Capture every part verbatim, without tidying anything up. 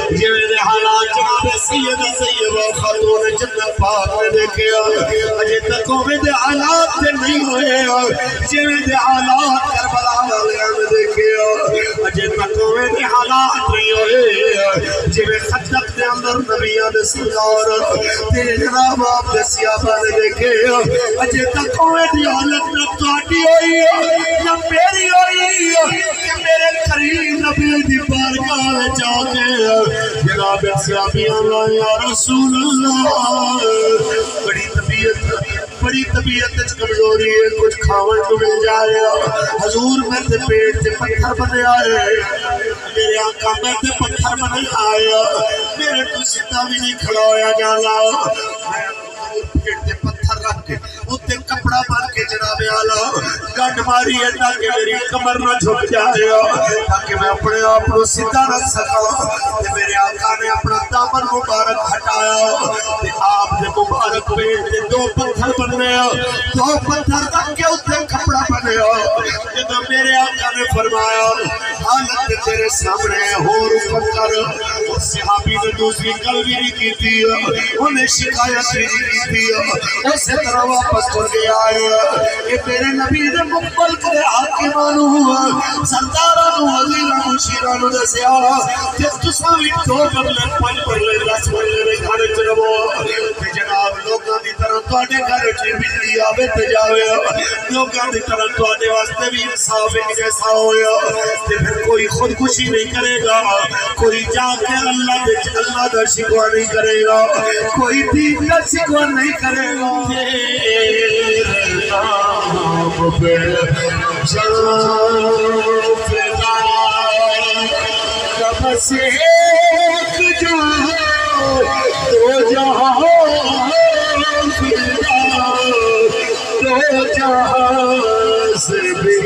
جیوے حالات جناب سید سید خاتون جنت پاک نے دیکھے اجے تک میں دے حالات تے نہیں ہوئے جیوے دے حالات کربلا والے نے دیکھے اجے تک میں دے حالات نہیں ہوئے جیوے خندق دے اندر نبیوں دے سردار تے جناب آپ دے صحابہ نے دیکھے اجے تک میں دی حالت نہ تہاڈی ہوئی نہ میری ہوئی کہ میرے کریم نبی دی بارگاہ وچ آ کے جناب صحابی اللہ یا رسول اللہ بڑی طبیعت بڑی طبیعت کمزوری ہے کچھ کھاون کو مل جائے حضور میرے پیٹ سے پتھر بنے آئے میرے آقا میں تے پتھر بنے آئے میرے تو سیدھا بھی نہیں کھڑا ہویا جانا میں پیٹ سے پتھر رکھ کے اتنے کپڑا بن کے جناب آلہ گنڈ ماری ہے تاکہ میری کمر نہ جھک جائے تاکہ میں اپنے آپ کو سیدھا رکھ سکا میرے آقا نے اپنا دامن مبارک ہٹایا آپ نے مبارک پیٹ سے دو پتھر بنے دو پتھر رکھ کے اتنے کپڑا بنے جب میرے آقا نے فرمایا حالت تیرے سامنے ہور پتھر اس صحابی نے دوسری قلبی نہیں کی تھی انہیں شکایت نہیں کی تھی اسی طرح واپس کر گیا ہے کہ تیرے نبی نے مقبل کرے حاکمانو سردارانو وزیرانو مشیرانو دسے آ کہ تساوی دو بگلے پنج بگلے دس بگلے گھر چلو کہ جناب لوگاں دی طرح تواڈے گھر چ بجلی آوے تے جاوے لوگاں دی طرح تواڈے واسطے بھی انصاف ایک جیسا ہویا تے پھر کوئی خودکشی نہیں کرے گا کوئی جا کے اللہ دے اللہ دا شکوہ نہیں کرے گا کوئی دین کا شکوہ نہیں کرے گا نام پہ جان فدا کب سے ایک جہاں دو جہاں فدا دو جہاں سے بھی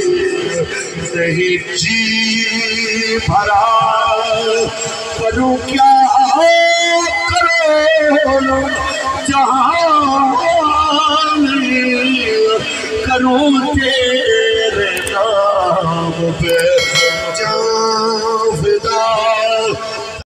نہیں جی بھرا کروں کیا کرو جہاں کروں تیرے نام پہ